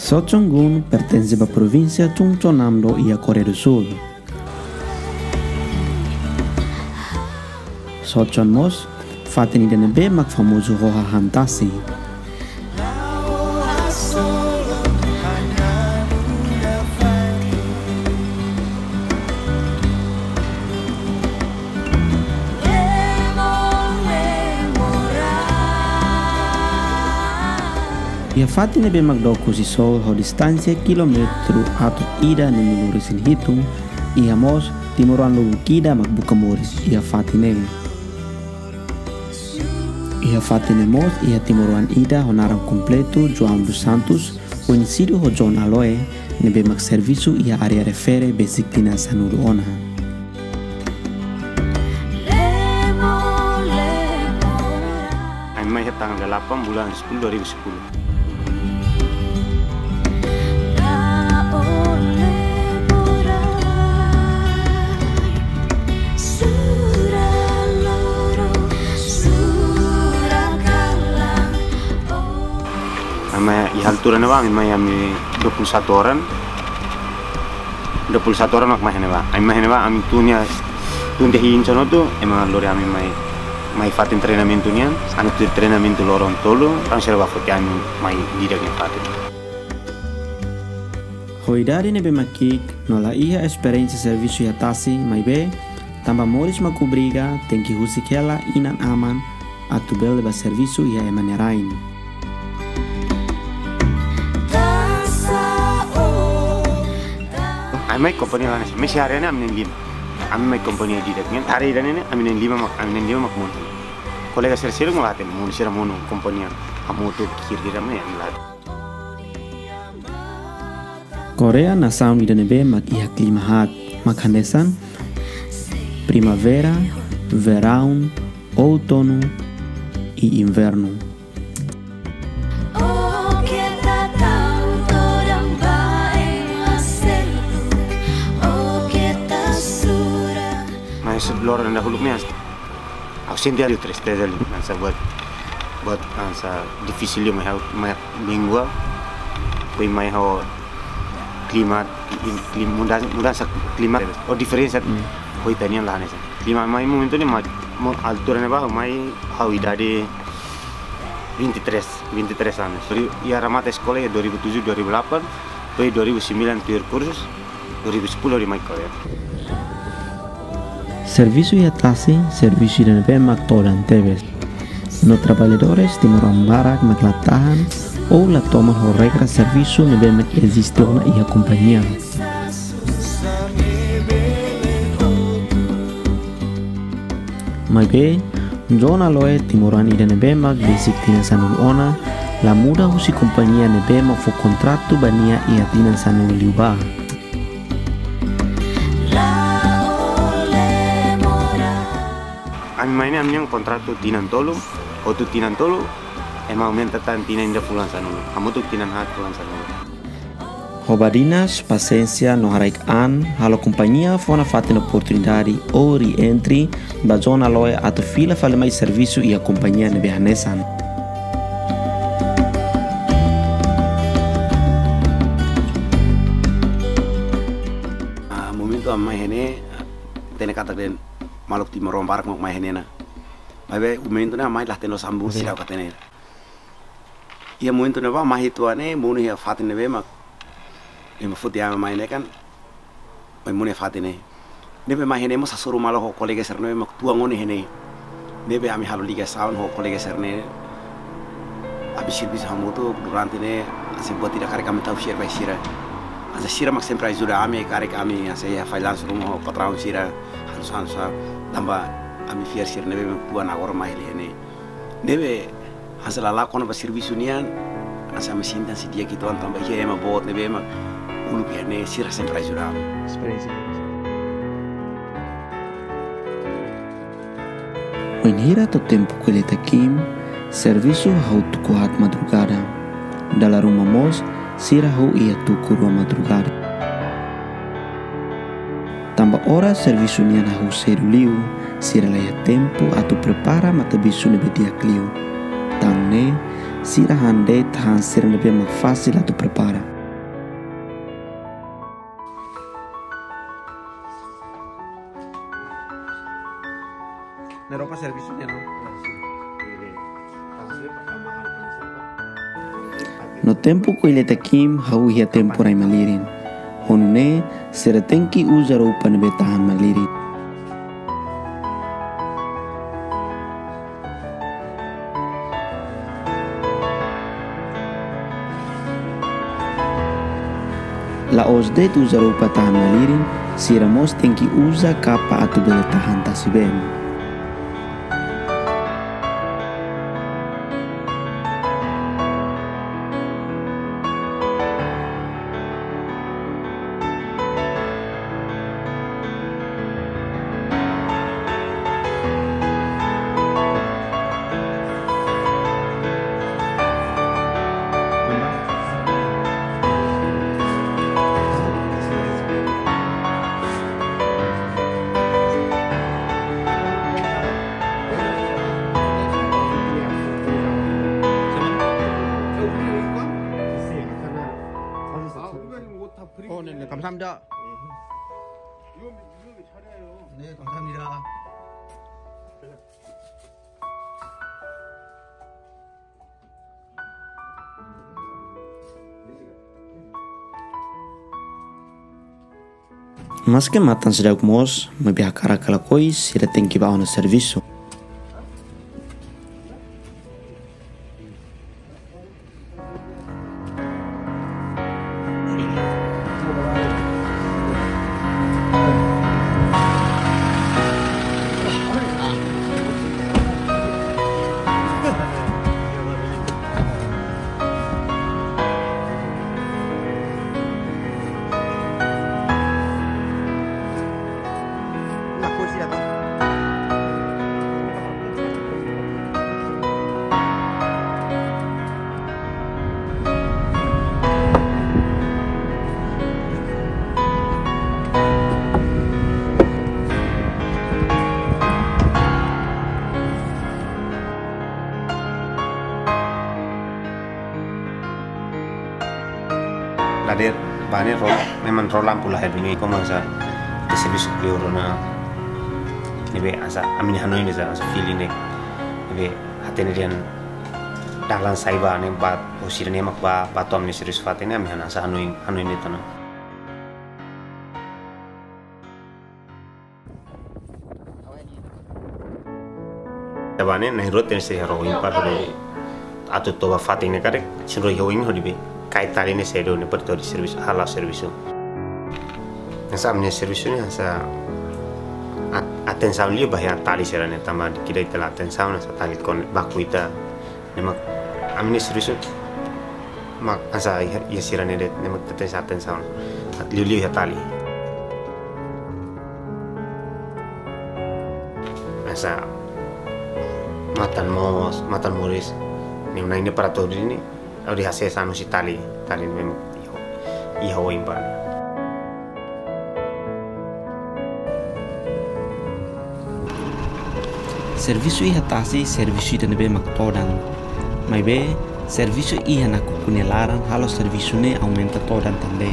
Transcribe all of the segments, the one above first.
Sochonggun pertence à província Chungcheongnam-do e a Coreia do Sul. Sochon-mos fatin idanebe mak famoso Roha Hantasi. Ia fatin be magdoko si sol ho distancia kilometro atau ida ni muluris in hitung ia mos timuran lubu kida magbuka moris ia fatine mos ia timuran ida honaram completo João dos Santos conhecido ho John Aloe nebe mag serviço ia area refere basic tina sanudo ona. Mai tanggal 8 bulan 10 2010. I altura na bang may 21 orang mak mahin ba ay mahin ba ami tunya tunde hin sono to emang lori ami mai fatin treinamento nian anu tu treinamento loron tolo orang serba foto ami mai tidak yang fatin hoidari ne be makik nola ia experiência serviço ya tasi mai be tamba moris makubriga tem que husikela inan aman atubel ba serviço ia emanerain. Amai company lah nasi, mesti hari ini aminin 5. Amai company di dekat, hari ini aminin 5 mak montu. Kolega sering ngelatin, mau sih ramono company kamu tuh kiri ramai yang ngelat. Korea na sound ida nebe mak ia klimahat, mak handesan primavera, verão, outono e inverno. Lor na huluk niya aku senti ali tristeza ali nasa buat nasa difícil yung may lingua kung may ho klima muda sa klima o diferensya kung itanian lah nasa klima may momento ni altura na ba may idade 23 anos ia ramata sekolah ya 2007 2008 foi 2009 tuir kursus 2010 di mai Korea. Serviço e atasi, serviço de neve magtolan teves. No trabalhadores timoram barak maglatahan ou la tomam ho regra serviço neve mag existe ona ia companhia. Mai be, John Aloe timoran ida neve mag basic tina sanul ona, la muda husi companhia neve mag fo contrato bania ia tina sanul liubah. Ami mainnya amnyang kontrato tinan tolo, o tu tinan tolo, emang aumenta tan tinan inda pulang sanulu. Kamu tu tinan hat pulang sanulu. Hobadinas, paciência, no haraik an, halo companhia fona fatin oportunidade ou re-entry, ba John Aloe atu fila fale mais serviço e a companhia nebe hanesan. Momento amai hene, tene kata den maluk ti marombarak mak mai henena. Babe momento na mai lah teno sambung sira katene. Ia momento na ba mai tuane muni ya fatine be mak. Ema futi ama mai ne kan. Mai muni fatine. Nebe mai hene mo sasuru malo ho kolega serne mak tua ngone hene. Nebe ami halu liga sound ho kolega serne. Abi sirvis hamuto durante ne ase buat tidak kare kami tahu share by sira. Asa sira mak sempre ajuda ami kare kami ase ya finance room ho patraun sira hansa tambah ami fiar sir nebe puan agora mai lene nebe hasala la kono ba serviço nian asa me sinta si dia gitu tambah ia ema bot nebe ema ulu ne sira sempre ajuda experiência. Menira to tempo que ele takim serviço hau tuku hat madrugada dala rumah mos sira hau ia tuku rua madrugada. Tambah ora serviço nian hau seru liu sira laya tempo atu prepara mata bisu nebe dia kliu. Tangne sira hande tahan sira nebe mak fasil atu prepara. Eropa servisnya no. No tempo ko ile takim hau hia tempo rai malirin. Honune sera tenki uza roupa na betahan malirin. La osdet uza roupa tahan malirin, siramos tenki uza kapa atau bele tahan tasibem. 네, 감사합니다. 네, 감사합니다. Mas que matan sedang mos, mebiakara kala kois, sila tengki bawa na servisu. Lader bane memang rolam pula ini como sa de serviço beliau na nebe asa amin hanoi ni sa feeling nebe hatene dian dalan saiba ne ba usir ne mak ba patom ni serius fatene amin asa hanoi ni tana bane na rote se hero impar de atu to ba fatene kare sinro yoing hodibe kaitan ini saya dulu perto di servis halal servisu. Nasa amnya servisu ni nasa atensaun liu bahaya tali serane tambah kita itu atensaun nasa tali kon baku ita. Nemak amnya servisu mak nasa ya serane det nemak tetes atensaun liu ya tali. Nasa matan moris ni una ini para todo ini. Di hasil sanu si tali memang iho impan. Servisu iha tasi servisu ita nebe maktodan. Mai be servisu iha na kukunelaran halo servisu ne aumenta todan também.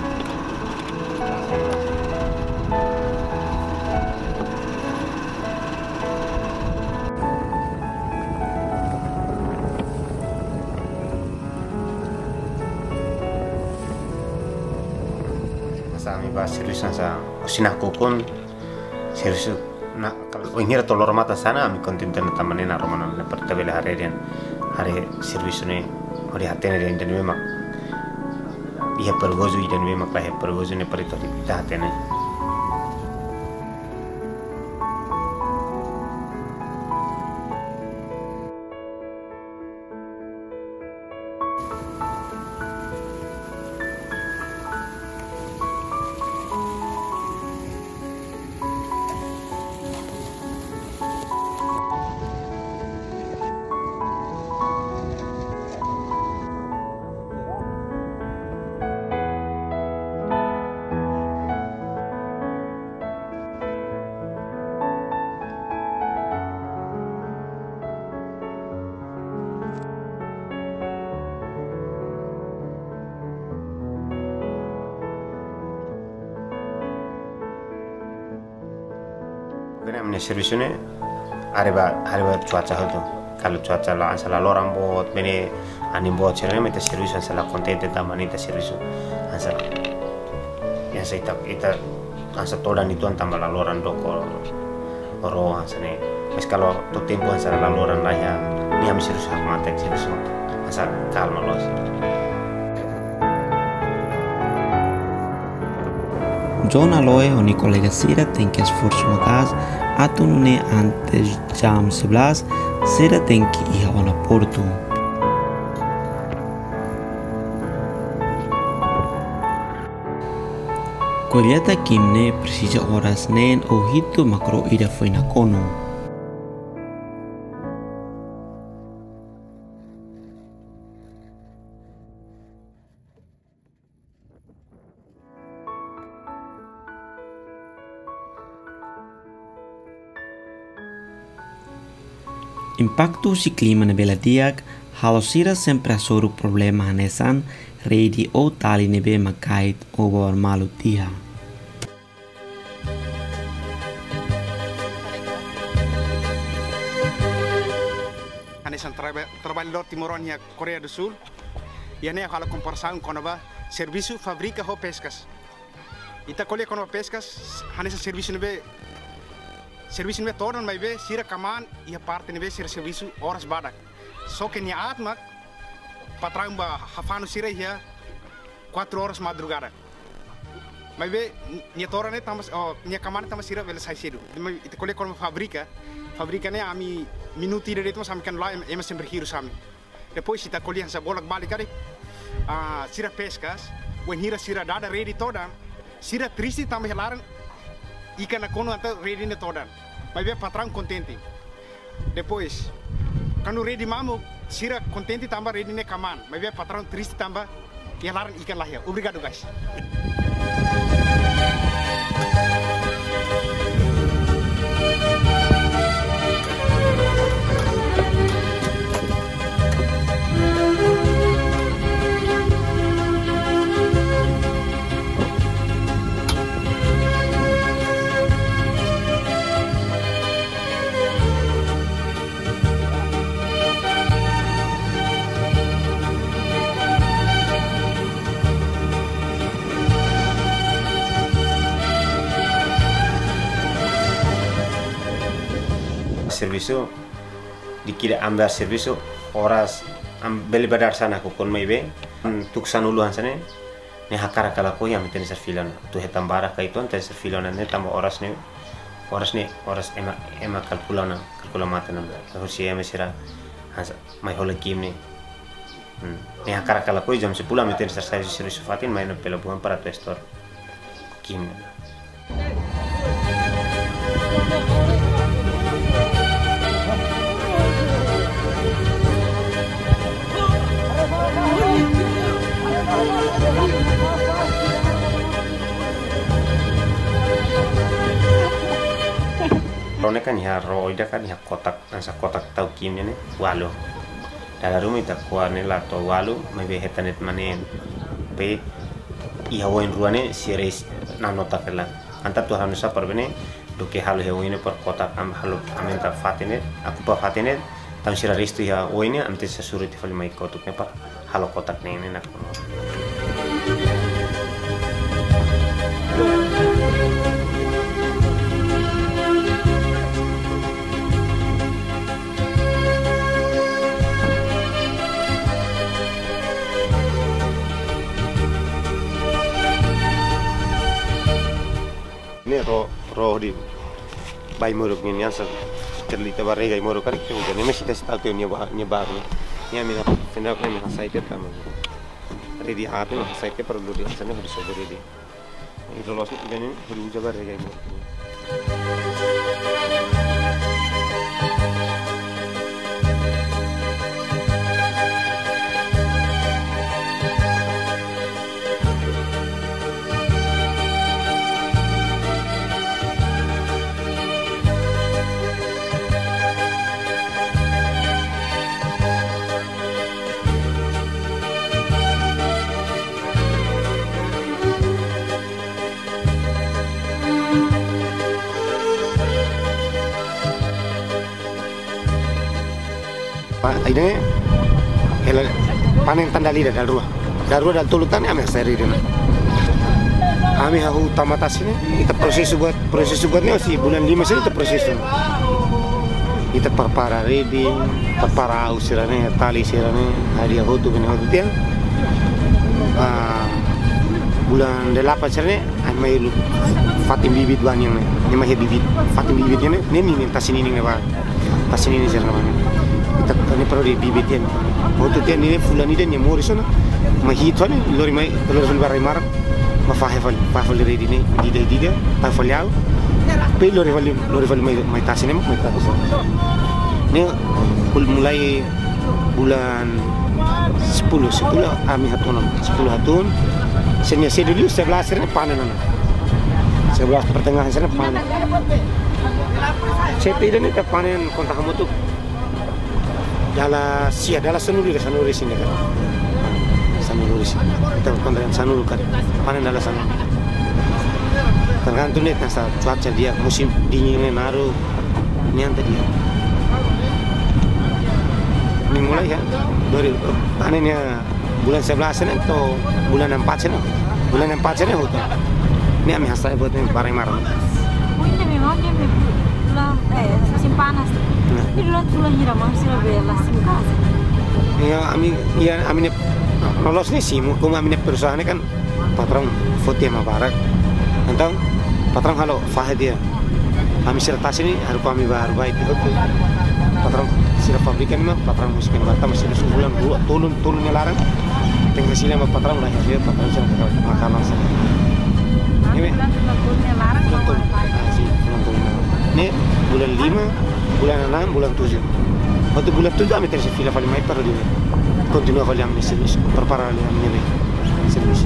Sami ba servisu sa usina kokon servisu na kalau ingira tolor mata sana ami kontenten tamane na romano na pertabele hari servisu ne ori hatene den memang ia pergozu dan memang lah pergozu ne perito kita hatene Bene, amne servicione Areba cuaca itu. Kalau cuaca lah ansala lorang bot bene anim bot cerene meta servisu ansala kontente tamani ta servisu ansala. Yang saya ita ansa todan itu antama la loran doko oro ansane. Mas kalau tu tempo ansala la loran lah ya ni am servisu hak mata servisu ansa calma los. John Aloy o ni kolega Sira tem que esforço magas atu ne antes jam 11 Sira tem que ir ao Porto. Colheita kimne precisa horas nen o hito macro ida foi na kono. Impacto si clima na bela diak, halosira sempre asoro problema hanesan, redi o tali nebe makait o bawar malu dia. Hanesan trabalhador timorônia Coreia do Sul, e a fala comparação com a serviço fabrica ho pescas. Ita colhe com pescas, hanesan serviço nebe serviço nebe tornan mai be sira kaman ia parte nebe sira serviço horas badak. So que nia atmak patrão ba hafano sira ia 4 horas madrugada. Mai be nia torane tamas nia kaman tamas sira vela sai cedo. Ita colhe com fabrica ne ami minuti de itu sampai kan lá ema sempre hiro sami. Depois ita colhe sa bolak balik kali sira pescas, when hira sira dada ready toda, sira triste tamas laran ikan na kono anta ready ne toda. Mas be patrão contente. Depois, quando ready mamu, sira contente tambah ready ne kaman. Mas be patrão triste tambah ia laran ikan lah ya. Obrigado guys. Serviço dikira ambil serviço horas beli badar sana ko kon mai be tuksan ulu hansane ne hakara kala ko yang meten ser filan tu hetam bara ka itu ante ser filan ne tam horas ema kalkulana mata nam harus ya mesira hansa mai hola kim ne hakara kala ko jam 10 meten ser serviço fatin mai no pela buan para tu store kim. Rone kan ya roida kan ya kotak ansa kotak tau kim ne walu dalam rumah ita kuane la to walu mai be hetanet manen pe iha woin ruane series nanota kala anta tu hanusa parbene doke halu he woine per kotak am halu amenta fatine aku pa fatine tam sira restu ya woine ante sasuru ti fali mai kotuk ne pa halu kotak ne nak. Ini roh di bayi moruk ni ansa terlita barriga i moruk kali ke udah masih tes tahu tu nyebar ni amina sendak ni mah saya tetap ready hati mah saya tetap perlu di sana harus sudah ready itu lolos ni perlu jaga barriga i moruk. Ini panen tanda lida dal ruah dal tulutan ame seri dina. Kami hahu tamatas ini kita proses buatnya sih bulan 5 sini kita proses. Kita perpara ready, perpara usirane tali sirane hadiah hotu bini hotu tiang. Bulan 8 sini ame lu fatim bibit banyak nih. Ini mah bibit fatim bibitnya nih ini tas ini nih tas ini sirane mana. Kita ini perlu di bibitnya. Hotu tiang ini bulan ini nih mau risona. Mahito nih lori barai marap. Mafahefal ready nih dida pafal yau. Tapi lori mai tas ini mai tas. Ini mulai bulan 10 kami hatun 10 hatun. Senya dulu 11 ini panen anak. 11 pertengahan sana panen. Saya tidak nih panen kontak kamu tuh. Dala sanuri sini kan. Sanuri sini. Kita kontak sanuri kan. Panen dala sanuri. Tergantung nih nasa cuaca dia musim dinginnya naruh nyanta dia. Ini mulai ya dari panennya bulan 11 ini atau bulan 4 ini. Bulan 4 ini hutan. Ini kami hasilnya buat barang marah. Ini memang dia bulan musim panas. Ini bulan hiram masih lebih lasim kasih. Ya kami lolos nih sih. Kuma kami perusahaan ini kan patron foto sama barak. Entah patron halo fahid dia. Kami sertas ini harus kami baru baik itu. Patron sila pabrikan mah patron muskin batam masih sebulan dua turunnya larang. Tengah hasilnya mah patron lah ya patron sila makanan sana. Ini turunnya larang. Ini bulan 5, bulan 6, bulan 7. Waktu bulan 7 kami terus fila paling mai perlu dia. Continua kali kami service perpara kali kami service.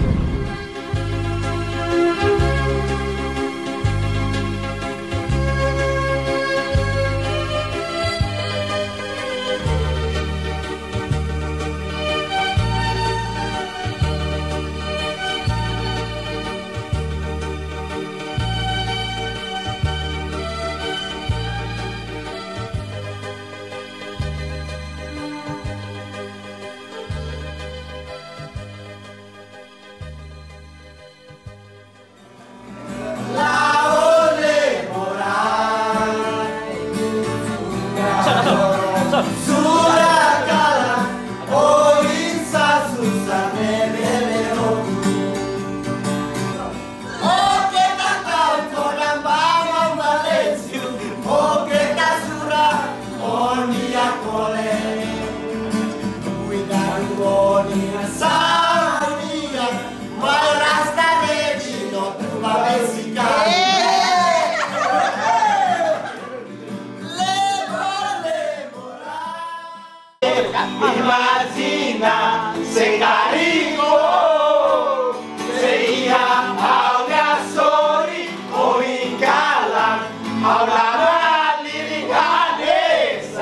Imagina se carico, se ia aurea sori o incalan, hablaba liricanesa.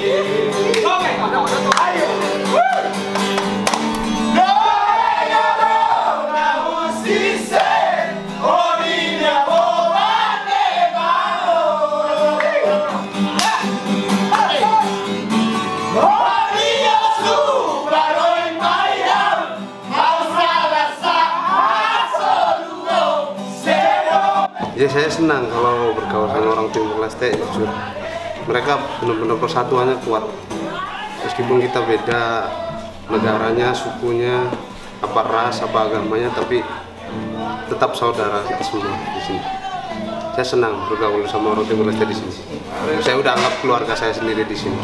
Ya saya senang kalau bergaul sama orang Timur Leste, jujur. Mereka benar-benar persatuannya kuat. Meskipun kita beda negaranya, sukunya, apa ras, apa agamanya, tapi tetap saudara kita semua di sini. Saya senang bergaul sama orang Timur Leste di sini. Saya udah anggap keluarga saya sendiri di sini.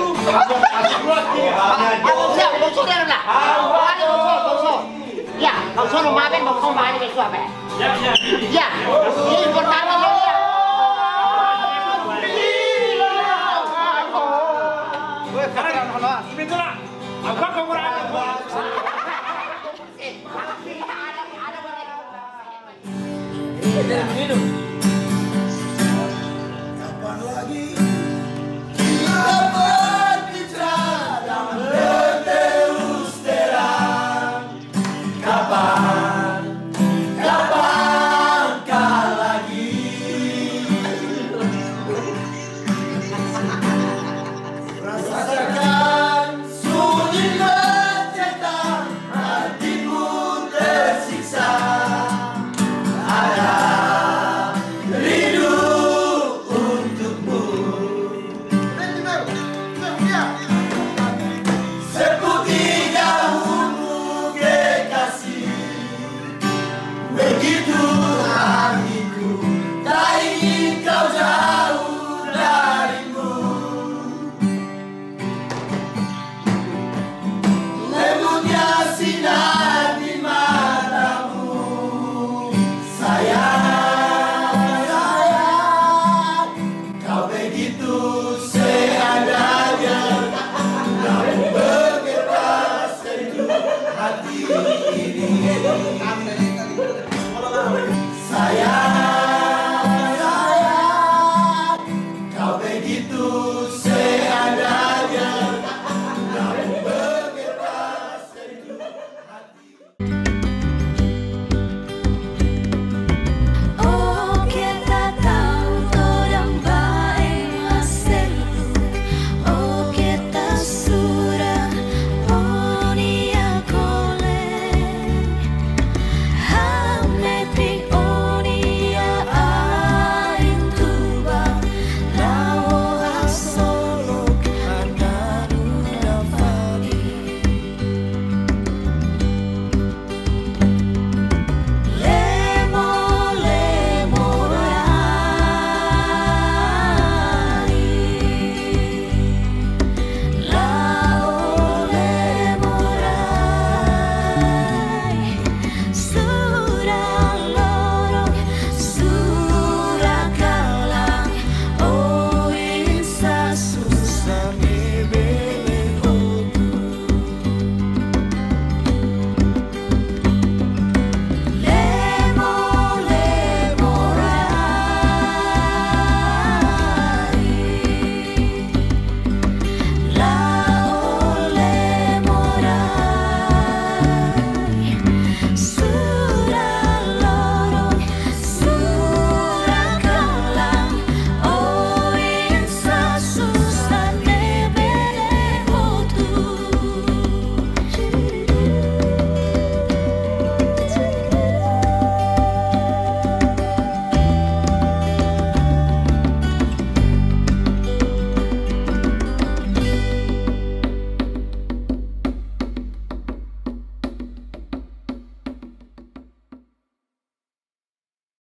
Ya. Kau sono maben bang kau mani ke suabe. Ya. Ini pertama ya. Woi, sekarang halo. Sebetulnya apa kekurangan? Minum.